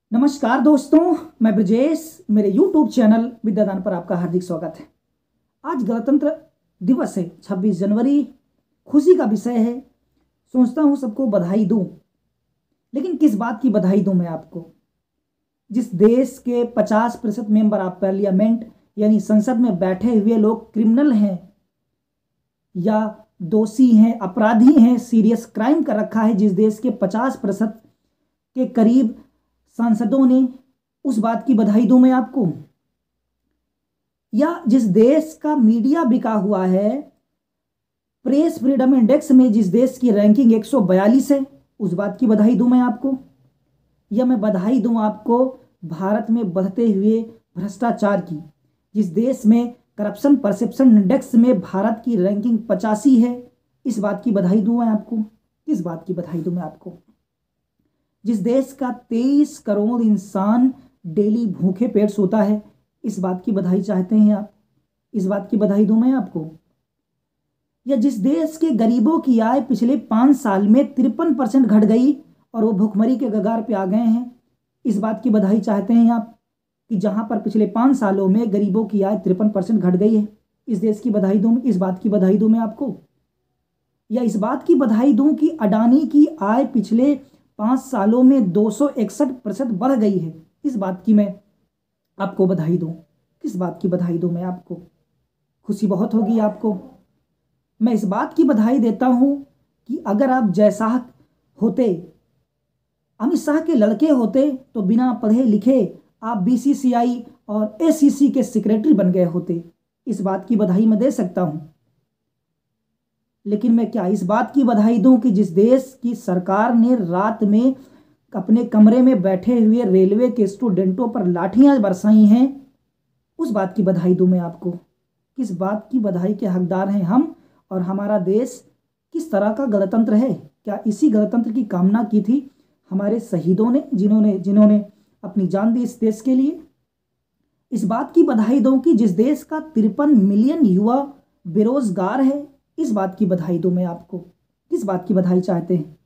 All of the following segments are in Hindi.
नमस्कार दोस्तों, मैं ब्रजेश। मेरे YouTube चैनल विद्यादान पर आपका हार्दिक स्वागत है। आज गणतंत्र दिवस है, 26 जनवरी। खुशी का विषय है। सोचता हूँ सबको बधाई दूं, लेकिन किस बात की बधाई दूं मैं आपको? जिस देश के 50% मेंबर ऑफ पार्लियामेंट यानी संसद में बैठे हुए लोग क्रिमिनल हैं या दोषी हैं, अपराधी हैं, सीरियस क्राइम कर रखा है, जिस देश के 50% के करीब सांसदों ने, उस बात की बधाई दूं मैं आपको? या जिस देश का मीडिया बिका हुआ है, प्रेस फ्रीडम इंडेक्स में जिस देश की रैंकिंग 142 है, उस बात की बधाई दूं मैं आपको? या मैं बधाई दूं आपको भारत में बढ़ते हुए भ्रष्टाचार की? जिस देश में करप्शन परसेप्शन इंडेक्स में भारत की रैंकिंग 85 है, इस बात की बधाई दूं मैं आपको? किस बात की बधाई दूं मैं आपको? जिस देश का 23 करोड़ इंसान डेली भूखे पेट सोता है, इस बात की बधाई चाहते हैं आप? इस बात की बधाई दूं मैं आपको? या जिस देश के गरीबों की आय पिछले 5 साल में 53% घट गई और वो भुखमरी के कगार पे आ गए हैं, इस बात की बधाई चाहते हैं आप? कि जहां पर पिछले 5 सालों में गरीबों की आय 53% घट गई है, इस देश की बधाई दूं? इस बात की बधाई दूं मैं आपको? या इस बात की बधाई दूं कि अडानी की आय पिछले 5 सालों में 261% बढ़ गई है, इस बात की मैं आपको बधाई दूं? किस बात की बधाई दूं मैं आपको? खुशी बहुत होगी आपको। मैं इस बात की बधाई देता हूं कि अगर आप जैसा होते, अमित शाह के लड़के होते, तो बिना पढ़े लिखे आप बीसीसीआई और एसीसी के सेक्रेटरी बन गए होते। इस बात की बधाई मैं दे सकता हूं। लेकिन मैं क्या इस बात की बधाई दूं कि जिस देश की सरकार ने रात में अपने कमरे में बैठे हुए रेलवे के स्टूडेंटों पर लाठियां बरसाई हैं, उस बात की बधाई दूं मैं आपको? किस बात की बधाई के हकदार हैं हम? और हमारा देश किस तरह का गणतंत्र है? क्या इसी गणतंत्र की कामना की थी हमारे शहीदों ने, जिन्होंने जिन्होंने अपनी जान दी इस देश के लिए? इस बात की बधाई दूं कि जिस देश का 53 मिलियन युवा बेरोजगार है, इस बात की बधाई दूं मैं आपको? किस बात की बधाई चाहते हैं?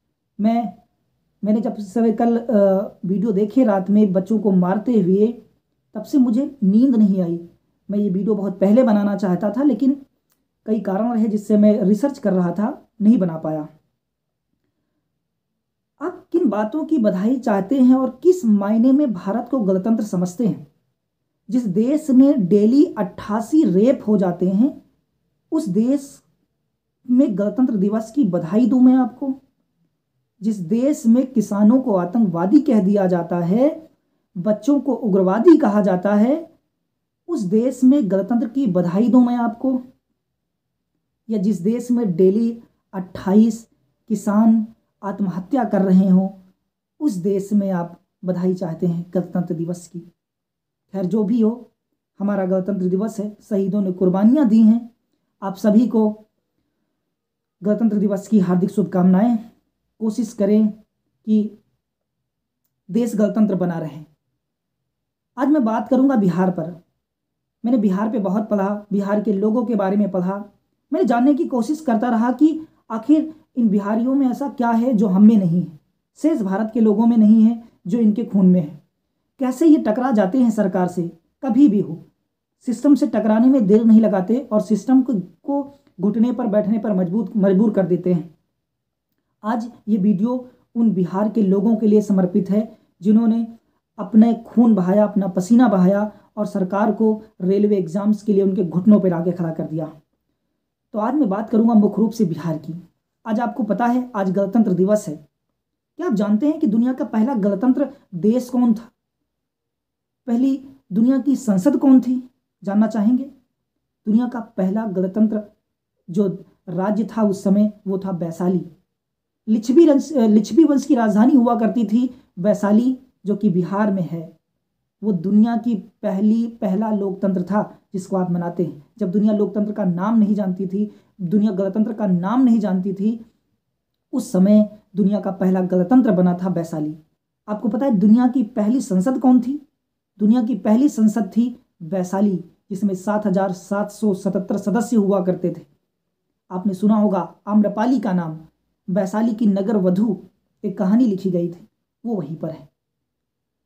मैंने जब से कल वीडियो देखे रात में बच्चों को मारते हुए, तब से मुझे नींद नहीं आई। मैं ये वीडियो बहुत पहले बनाना चाहता था, लेकिन कई कारण रहे जिससे मैं रिसर्च कर रहा था, नहीं बना पाया। आप किन बातों की बधाई चाहते हैं और किस मायने में भारत को गणतंत्र समझते हैं? जिस देश में डेली 88 रेप हो जाते हैं, उस देश में गणतंत्र दिवस की बधाई दूं मैं आपको? जिस देश में किसानों को आतंकवादी कह दिया जाता है, बच्चों को उग्रवादी कहा जाता है, उस देश में गणतंत्र की बधाई दूं मैं आपको? या जिस देश में डेली 28 किसान आत्महत्या कर रहे हो, उस देश में आप बधाई चाहते हैं गणतंत्र दिवस की? खैर, जो भी हो, हमारा गणतंत्र दिवस है, शहीदों ने कुर्बानियां दी हैं। आप सभी को गणतंत्र दिवस की हार्दिक शुभकामनाएं। कोशिश करें कि देश गणतंत्र बना रहे। आज मैं बात करूंगा बिहार पर। मैंने बिहार पे बहुत पढ़ा, बिहार के लोगों के बारे में पढ़ा। मैंने जानने की कोशिश करता रहा कि आखिर इन बिहारियों में ऐसा क्या है जो हम में नहीं है, शेष भारत के लोगों में नहीं है, जो इनके खून में है। कैसे ये टकरा जाते हैं सरकार से? कभी भी हो, सिस्टम से टकराने में देर नहीं लगाते और सिस्टम को घुटने पर बैठने पर मजबूर कर देते हैं। आज ये वीडियो उन बिहार के लोगों के लिए समर्पित है जिन्होंने अपने खून बहाया, अपना पसीना बहाया और सरकार को रेलवे एग्जाम्स के लिए उनके घुटनों पर आगे खड़ा कर दिया। तो आज मैं बात करूंगा मुख्य रूप से बिहार की। आज आपको पता है, आज गणतंत्र दिवस है। क्या आप जानते हैं कि दुनिया का पहला गणतंत्र देश कौन था? पहली दुनिया की संसद कौन थी? जानना चाहेंगे? दुनिया का पहला गणतंत्र जो राज्य था उस समय, वो था वैशाली। लिच्छवी वंश की राजधानी हुआ करती थी वैशाली, जो कि बिहार में है। वो दुनिया की पहला लोकतंत्र था जिसको आप मनाते हैं। जब दुनिया लोकतंत्र का नाम नहीं जानती थी, दुनिया गणतंत्र का नाम नहीं जानती थी, उस समय दुनिया का पहला गणतंत्र बना था वैशाली। आपको पता है दुनिया की पहली संसद कौन थी? दुनिया की पहली संसद थी वैशाली, जिसमें 7,777 सदस्य हुआ करते थे। आपने सुना होगा आम्रपाली का नाम। वैशाली की नगर वधु एक कहानी लिखी गई थी, वो वहीं पर है।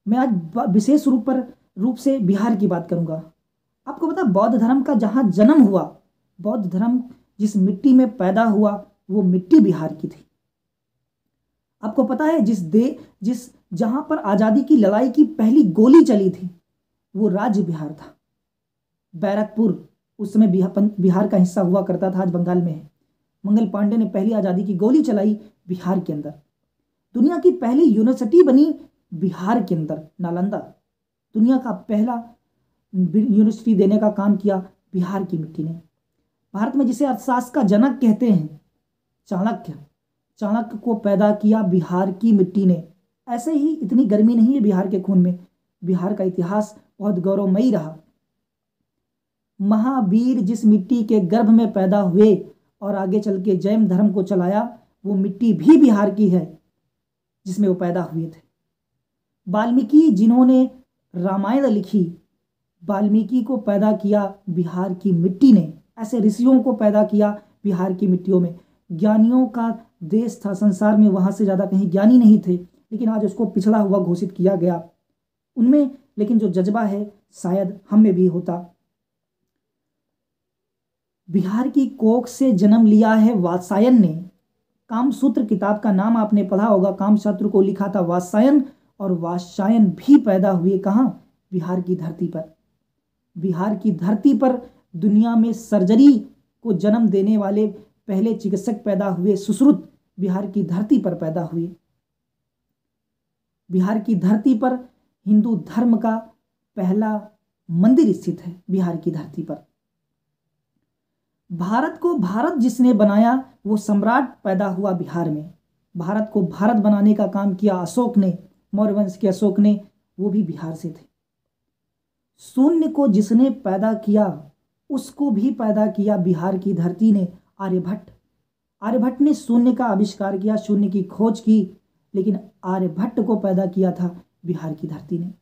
मैं आज विशेष रूप से बिहार की बात करूंगा। आपको पता, बौद्ध धर्म का जहाँ जन्म हुआ, बौद्ध धर्म जिस मिट्टी में पैदा हुआ, वो मिट्टी बिहार की थी। आपको पता है, जिस जहां पर आजादी की लड़ाई की पहली गोली चली थी, वो राज्य बिहार था। बैरकपुर उस समय बिहार का हिस्सा हुआ करता था, आज बंगाल में है। मंगल पांडे ने पहली आजादी की गोली चलाई बिहार के अंदर। दुनिया की पहली यूनिवर्सिटी बनी बिहार के अंदर, नालंदा। दुनिया का पहला यूनिवर्सिटी देने का काम किया बिहार की मिट्टी ने। भारत में जिसे अर्थशास्त्र का जनक कहते हैं, चाणक्य को पैदा किया बिहार की मिट्टी ने। ऐसे ही इतनी गर्मी नहीं है बिहार के खून में। बिहार का इतिहास बहुत गौरवमयी रहा। महावीर जिस मिट्टी के गर्भ में पैदा हुए और आगे चल के जैन धर्म को चलाया, वो मिट्टी भी बिहार की है जिसमें वो पैदा हुए थे। वाल्मीकि जिन्होंने रामायण लिखी, वाल्मीकि को पैदा किया बिहार की मिट्टी ने। ऐसे ऋषियों को पैदा किया बिहार की मिट्टियों में। ज्ञानियों का देश था संसार में, वहां से ज्यादा कहीं ज्ञानी नहीं थे, लेकिन आज उसको पिछड़ा हुआ घोषित किया गया। उनमें लेकिन जो जज्बा है शायद हम में भी होता। बिहार की कोख से जन्म लिया है वात्स्यायन ने। कामसूत्र किताब का नाम आपने पढ़ा होगा। कामसूत्र को लिखा था वात्स्यायन, और वात्स्यायन भी पैदा हुए कहाँ? बिहार की धरती पर। बिहार की धरती पर दुनिया में सर्जरी को जन्म देने वाले पहले चिकित्सक पैदा हुए। सुश्रुत बिहार की धरती पर पैदा हुए। बिहार की धरती पर हिंदू धर्म का पहला मंदिर स्थित है। बिहार की धरती पर भारत को भारत जिसने बनाया, वो सम्राट पैदा हुआ बिहार में। भारत को भारत बनाने का काम किया अशोक ने, मौर्य वंश के अशोक ने, वो भी बिहार से थे। शून्य को जिसने पैदा किया, उसको भी पैदा किया बिहार की धरती ने, आर्यभट्ट। आर्यभट्ट ने शून्य का आविष्कार किया, शून्य की खोज की, लेकिन आर्यभट्ट को पैदा किया था बिहार की धरती ने।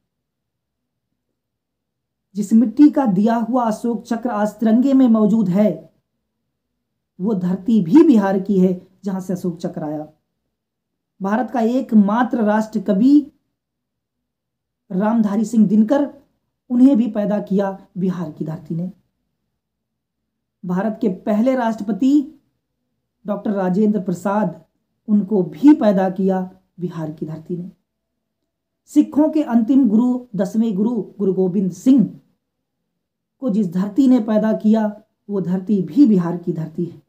जिस मिट्टी का दिया हुआ अशोक चक्र आज तिरंगे में मौजूद है, वो धरती भी बिहार की है जहां से अशोक चक्र आया। भारत का एकमात्र राष्ट्र कवि रामधारी सिंह दिनकर, उन्हें भी पैदा किया बिहार की धरती ने। भारत के पहले राष्ट्रपति डॉक्टर राजेंद्र प्रसाद, उनको भी पैदा किया बिहार की धरती ने। सिखों के अंतिम गुरु, 10वें गुरु गुरु गोविंद सिंह को जिस धरती ने पैदा किया, वो धरती भी बिहार की धरती है।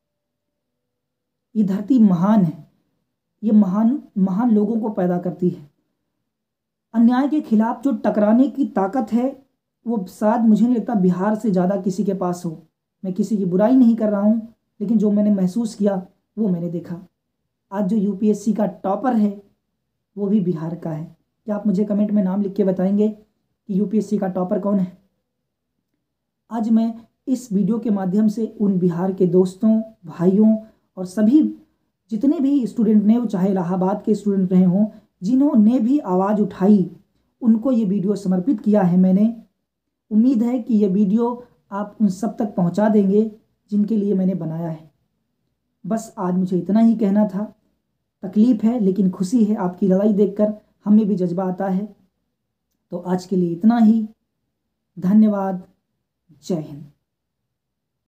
ये धरती महान है। ये महान महान लोगों को पैदा करती है। अन्याय के खिलाफ जो टकराने की ताकत है, वो शायद मुझे नहीं लगता बिहार से ज़्यादा किसी के पास हो। मैं किसी की बुराई नहीं कर रहा हूँ, लेकिन जो मैंने महसूस किया वो मैंने देखा। आज जो यूपीएससी का टॉपर है, वो भी बिहार का है। क्या आप मुझे कमेंट में नाम लिख के बताएंगे कि यूपीएससी का टॉपर कौन है? आज मैं इस वीडियो के माध्यम से उन बिहार के दोस्तों, भाइयों और सभी जितने भी स्टूडेंट ने, चाहे इलाहाबाद के स्टूडेंट रहे हों, जिन्होंने भी आवाज़ उठाई, उनको ये वीडियो समर्पित किया है मैंने। उम्मीद है कि ये वीडियो आप उन सब तक पहुंचा देंगे जिनके लिए मैंने बनाया है। बस आज मुझे इतना ही कहना था। तकलीफ़ है लेकिन खुशी है, आपकी लड़ाई देखकर हमें भी जज्बा आता है। तो आज के लिए इतना ही। धन्यवाद। जय हिंद।